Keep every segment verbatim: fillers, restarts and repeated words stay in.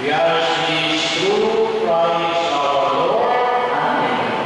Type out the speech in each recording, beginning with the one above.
We ask this through Christ our Lord. Amen.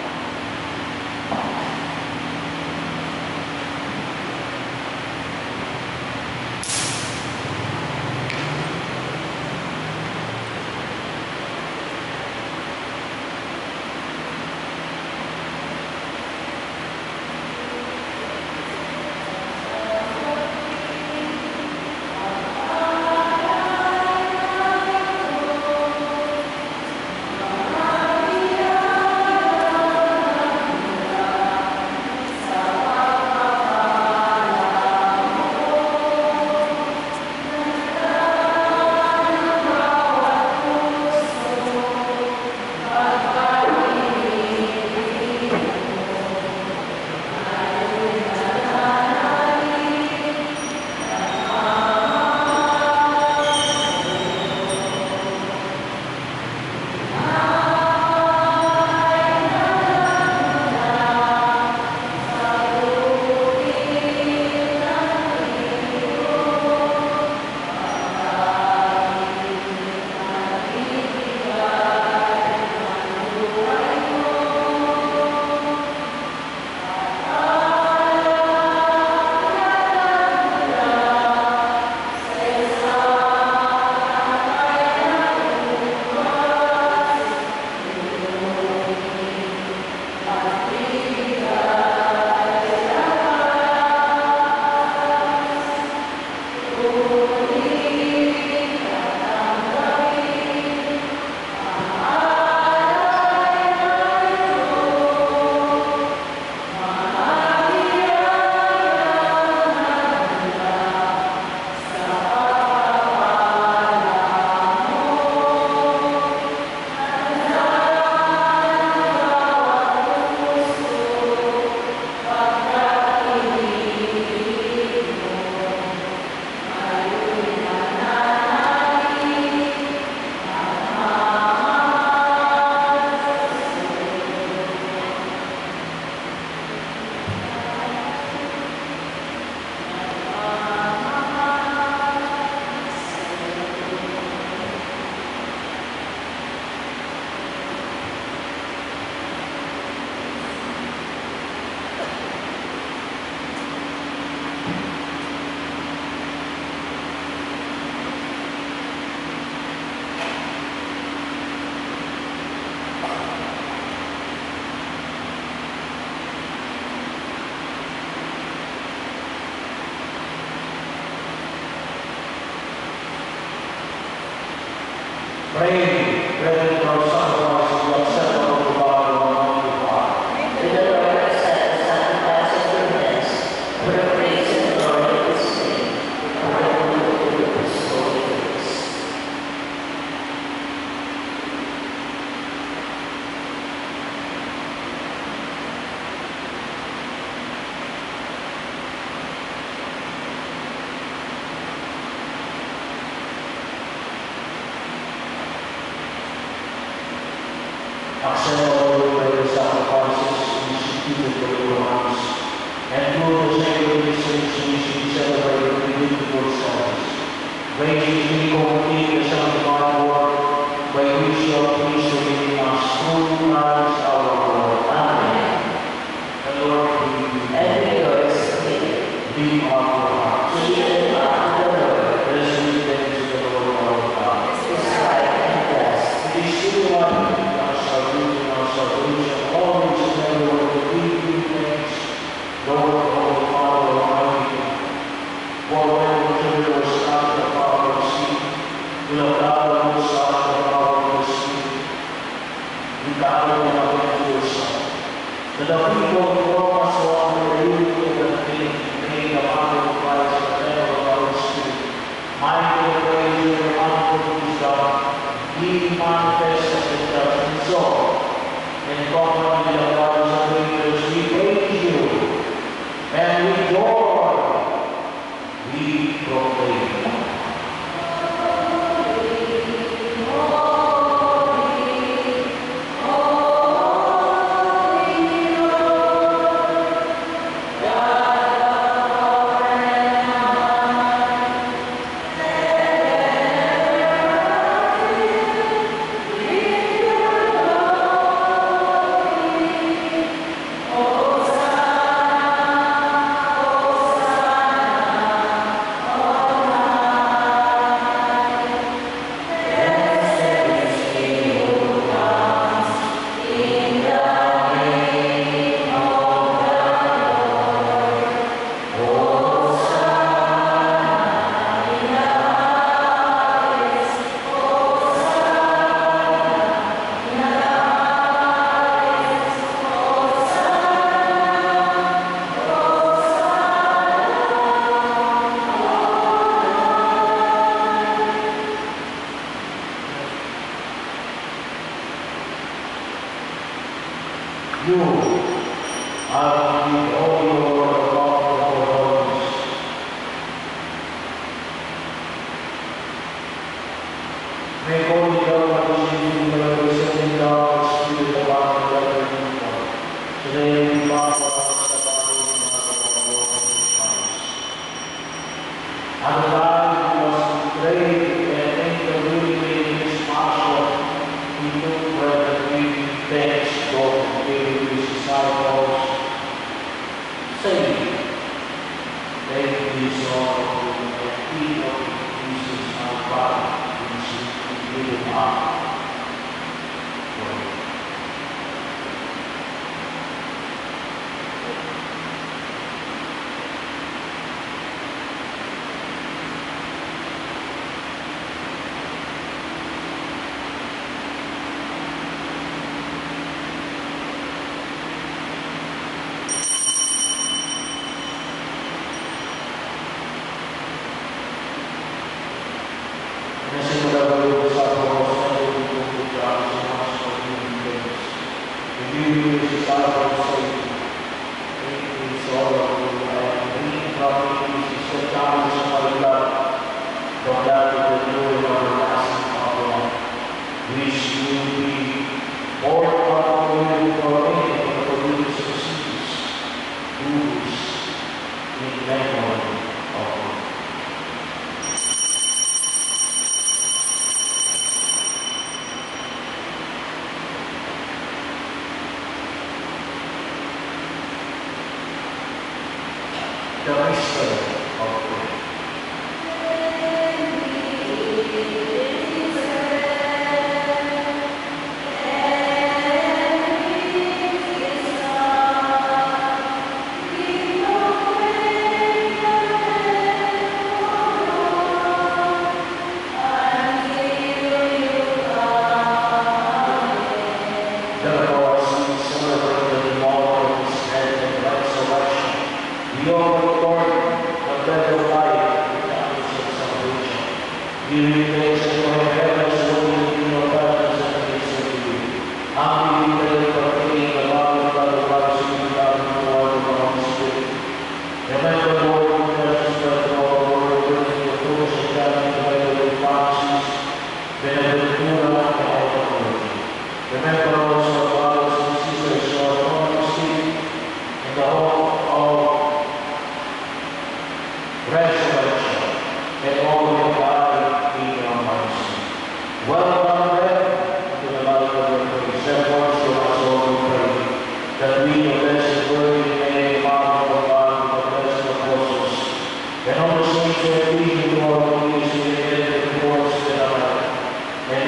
Pray, brethren, for our sacrifices be acceptable to God and Almighty God. May the Lord accept the sacrifice of your hands, for the praise and glory of His name, for the glory of His holy face. Accept all your prayer sacrifices instituted for your hands, and through the sacred mysteries we should celebrate the beautiful service. Graciously complete the sanctified work by which you are pleased to redeem us through Christ our Lord. Amen. The Lord be with you. And with yours, with Be of your hearts. you, the Lord, Let us give thanks to the Lord our God. is right and just. It is true, Lord, our salvation, our salvation, always and everywhere to give you thanks, Lord, Holy Father, Almighty God. For when the children were stopped the power of sin, you have gathered us out of the power of the sin. You gathered them again to yourself. That the people who walk us along the unity of the faith, made the body of Christ, the temple of our spirit, mindful of praise you and unforgiveness, God, ye manifest as the church and soul, and common with the brothers and believers, we praise you, and with joy we proclaim. Thank You, I will give all your love for holiness. May Holy God, which you will be sending God's Spirit upon the other people. Today we offer us the body and blood of our Lord Jesus Christ. And the God who was betrayed and intervening in his passion, he took bread and gave thanks to God and gave to his disciples, saying, "Take this all of you and eat of it. This is my body, which is given up for you." The mystery of prayer. Remember also our brothers and sisters who are fallen asleep in the hope of resurrection, and all who have died in your mercy. Welcome them to the light of your grace. Therefore, to us all we pray, that we, the blessed Virgin Mary, Mother of God, the blessed apostles, and all the saints who have been to our peace, we may the courts that are, and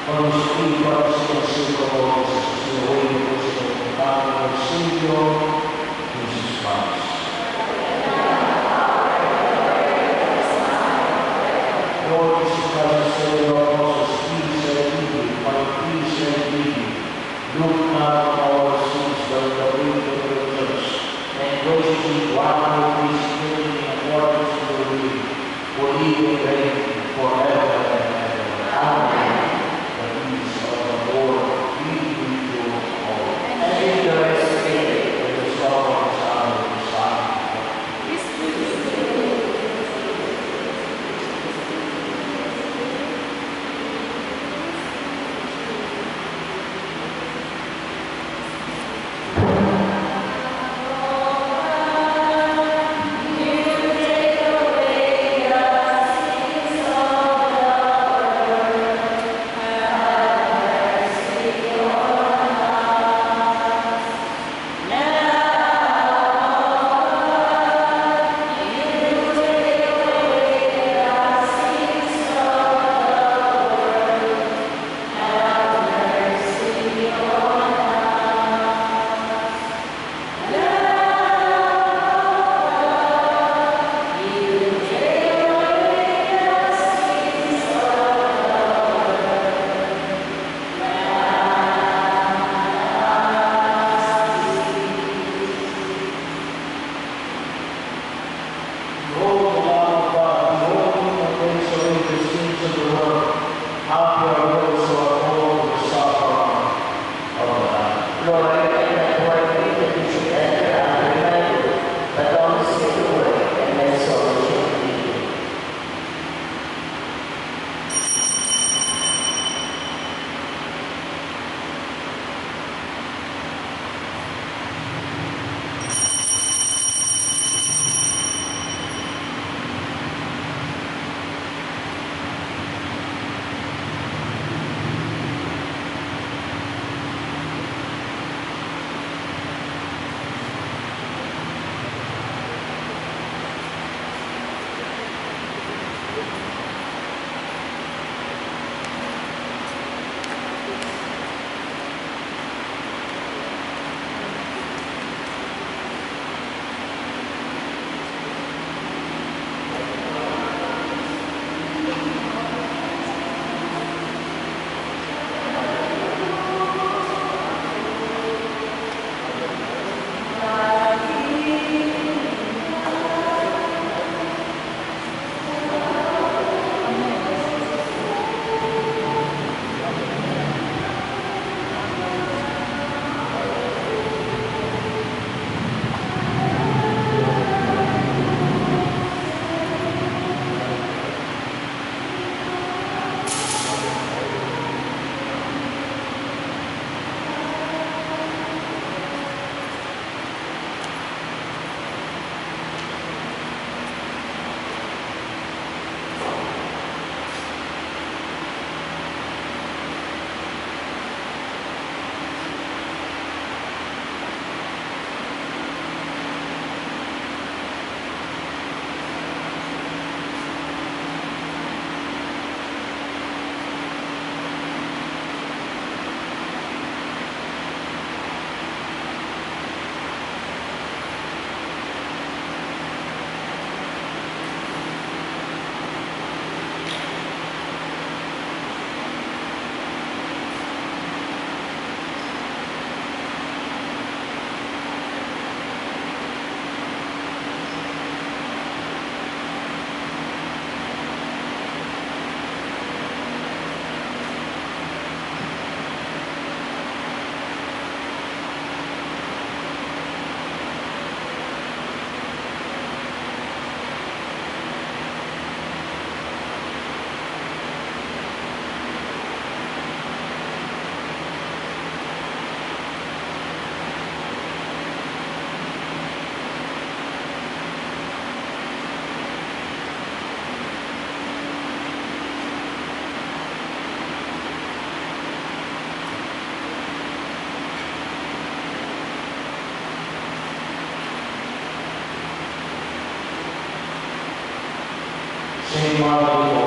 Con lo Spirito al Signore secolo, Signore, questo Padre del Signore, Jesus Christ. Lord Jesus Christ, say your apostles, peace and healing, by peace and healing. Look now our sins by the way of the church, and graciously grant us this healing in accordance to your will, for live and reign forever and ever. Amen. The peace of the Lord be with you all. And with your spirit. Let us stop on the sound of the silent. Saint Martin